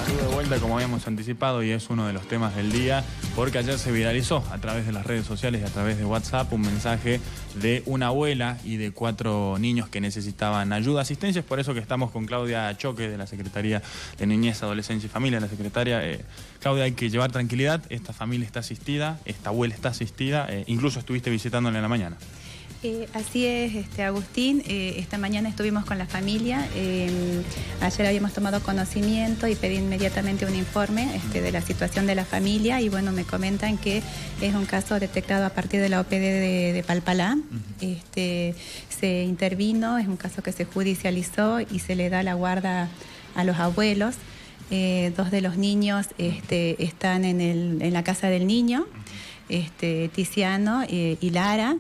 Saludo de vuelta como habíamos anticipado y es uno de los temas del día porque ayer se viralizó a través de las redes sociales y a través de WhatsApp un mensaje de una abuela y de 4 niños que necesitaban ayuda, asistencia. Es por eso que estamos con Claudia Choque de la Secretaría de Niñez, Adolescencia y Familia, la secretaria. Claudia, hay que llevar tranquilidad, esta familia está asistida, esta abuela está asistida, incluso estuviste visitándola en la mañana. Así es, Agustín. Esta mañana estuvimos con la familia. Ayer habíamos tomado conocimiento y pedí inmediatamente un informe de la situación de la familia y bueno, me comentan que es un caso detectado a partir de la OPD de Palpalá. Se intervino, es un caso que se judicializó y se le da la guarda a los abuelos. 2 de los niños están en la casa del niño, Tiziano y Lara.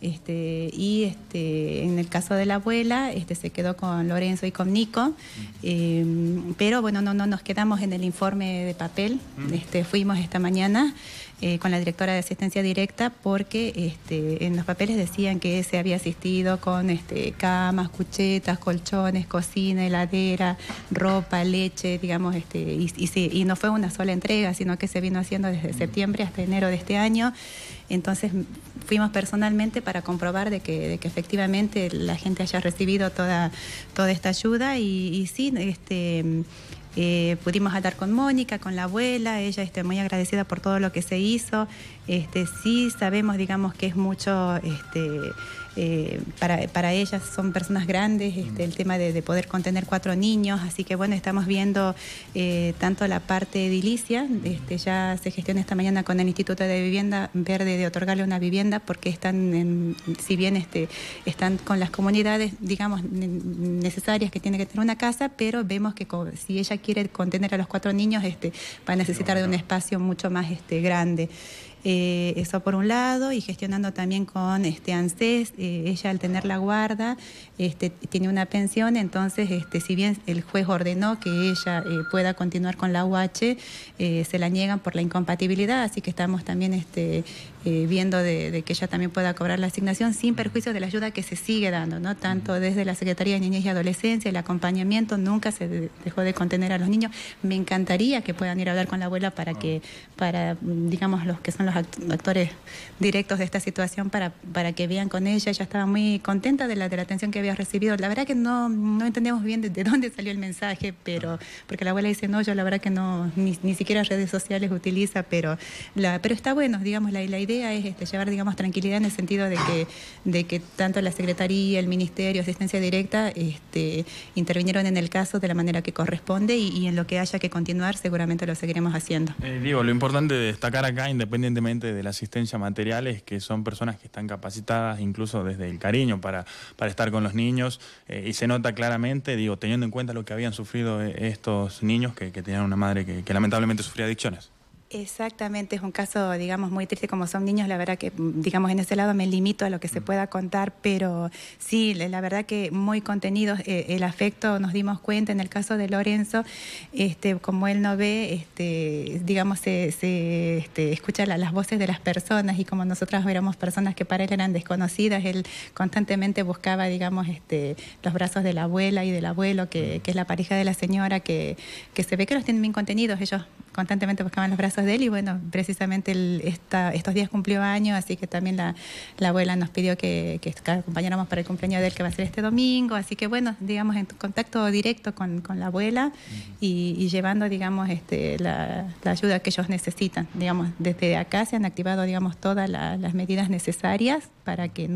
En el caso de la abuela se quedó con Lorenzo y con Nico, pero bueno, no nos quedamos en el informe de papel. Fuimos esta mañana con la directora de asistencia directa porque en los papeles decían que se había asistido con camas, cuchetas, colchones, cocina, heladera, ropa, leche, digamos, y no fue una sola entrega, sino que se vino haciendo desde septiembre hasta enero de este año. Entonces fuimos personalmente para comprobar de que efectivamente la gente haya recibido toda esta ayuda y sí, pudimos hablar con Mónica, con la abuela, ella muy agradecida por todo lo que se hizo. Sí sabemos, digamos, que es mucho, para ellas son personas grandes, el tema de poder contener 4 niños, así que bueno, estamos viendo tanto la parte edilicia, ya se gestiona esta mañana con el Instituto de Vivienda Verde de otorgarle una vivienda porque están, si bien están con las comunidades, digamos, necesarias que tiene que tener una casa, pero vemos que si ella quiere contener a los 4 niños, va a necesitar de un espacio mucho más grande. Eso por un lado, y gestionando también con ANSES, ella al tener la guarda tiene una pensión, entonces si bien el juez ordenó que ella pueda continuar con la UH, se la niegan por la incompatibilidad, así que estamos también viendo de que ella también pueda cobrar la asignación sin perjuicio de la ayuda que se sigue dando, ¿no? Tanto desde la Secretaría de Niñez y Adolescencia, el acompañamiento, nunca se dejó de contener a los niños. Me encantaría que puedan ir a hablar con la abuela para digamos, los que son los actores directos de esta situación para que vean con ella. Ella estaba muy contenta de la atención que había recibido. La verdad que no entendemos bien de dónde salió el mensaje, pero porque la abuela dice, no, yo la verdad que no, ni siquiera redes sociales utiliza, pero está bueno, digamos, la idea es llevar, digamos, tranquilidad en el sentido de que tanto la Secretaría, el Ministerio, Asistencia Directa, intervinieron en el caso de la manera que corresponde y en lo que haya que continuar seguramente lo seguiremos haciendo. Lo importante de destacar acá, independientemente de la asistencia material, es que son personas que están capacitadas incluso desde el cariño para estar con los niños, y se nota claramente, teniendo en cuenta lo que habían sufrido estos niños que tenían una madre que lamentablemente sufría adicciones. Exactamente, es un caso, digamos, muy triste, como son niños, la verdad que, digamos, en ese lado me limito a lo que se pueda contar, pero sí, la verdad que muy contenidos, el afecto, nos dimos cuenta en el caso de Lorenzo, como él no ve, digamos, se escucha las voces de las personas y como nosotras éramos personas que para él eran desconocidas, él constantemente buscaba, digamos, los brazos de la abuela y del abuelo, que es la pareja de la señora, que se ve que los tienen bien contenidos, ellos constantemente buscaban los brazos de él y bueno, precisamente estos días cumplió años, así que también la abuela nos pidió que acompañáramos para el cumpleaños de él que va a ser este domingo, así que bueno, digamos, en contacto directo con la abuela y llevando, digamos, la ayuda que ellos necesitan. Digamos, desde acá se han activado, digamos, todas las medidas necesarias para que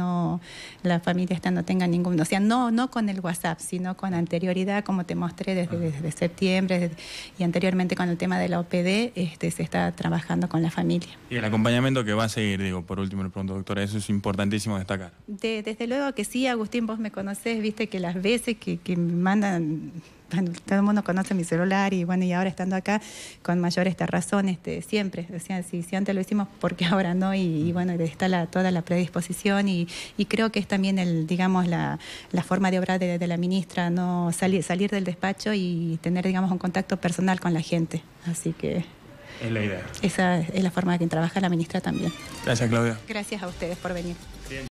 la familia no tenga ningún, o sea, no con el WhatsApp, sino con anterioridad, como te mostré desde septiembre y anteriormente con el tema de la OPD, se está trabajando con la familia. Y el acompañamiento que va a seguir, por último le pregunto, doctora, eso es importantísimo destacar. Desde luego que sí, Agustín, vos me conocés, viste que las veces que me mandan, todo el mundo conoce mi celular y bueno, y ahora estando acá con mayor razón, siempre, o sea, si antes lo hicimos, porque ahora no, y bueno, está toda la predisposición y creo que es también digamos, la forma de obrar de la ministra, no salir del despacho y tener, digamos, un contacto personal con la gente, así que es la idea. Esa es la forma en que trabaja la ministra también. Gracias, Claudia. Gracias a ustedes por venir.